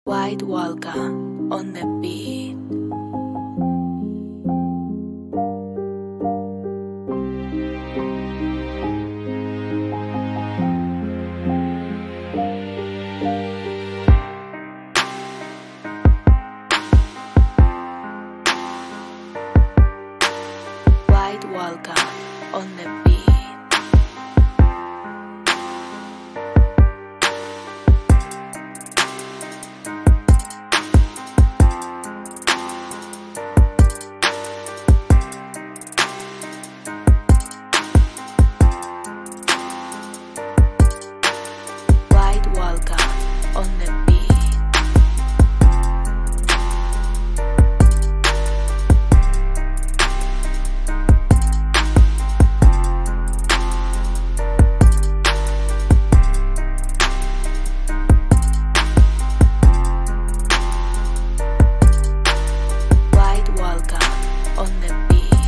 WhiteWalka on the beat. WhiteWalka on the beat. WhiteWalka on the beat. WhiteWalka on the beat.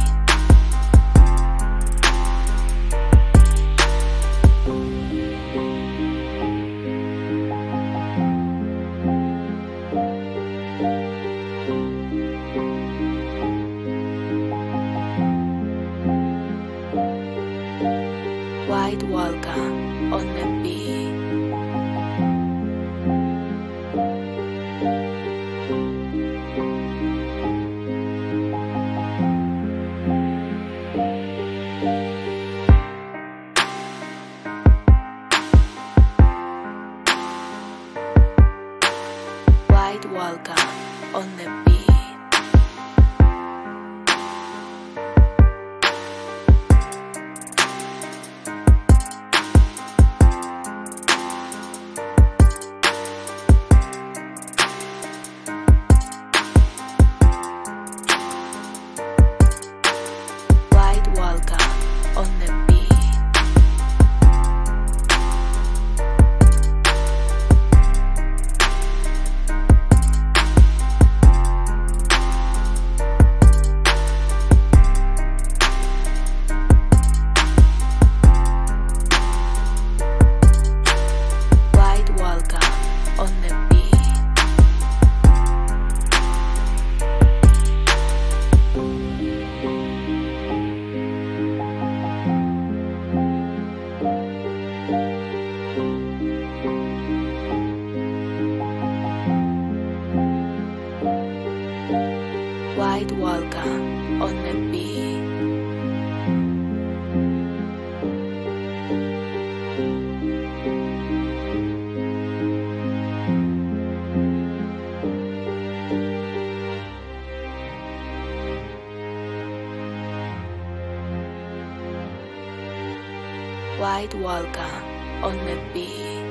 WhiteWalka on the beat. WhiteWalka on the beat. WhiteWalka on the beat. WhiteWalka on the beat. WhiteWalka on the beat. WhiteWalka on the beat.